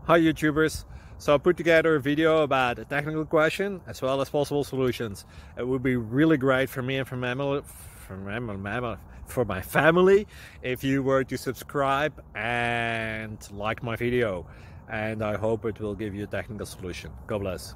Hi YouTubers. So I put together a video about a technical question as well as possible solutions. It would be really great for me and for my family if you were to subscribe and like my video. And I hope it will give you a technical solution. God bless.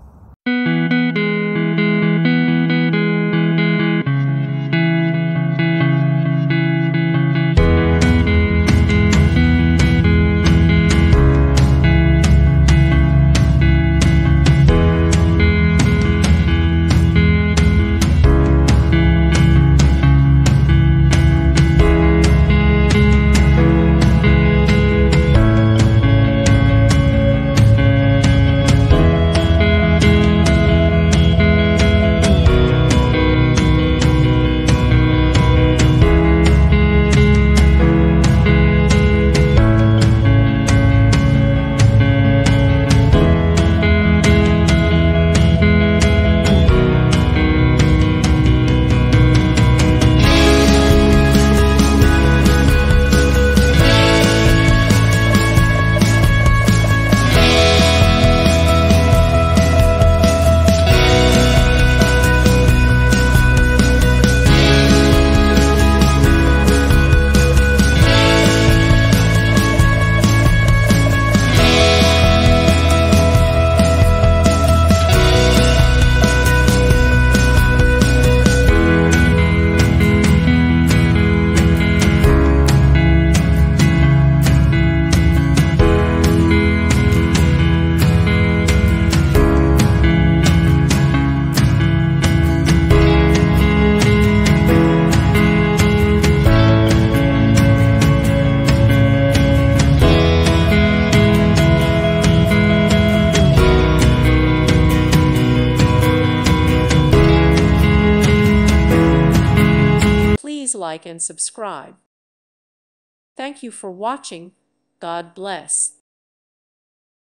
Please like and subscribe. Thank you for watching. God bless.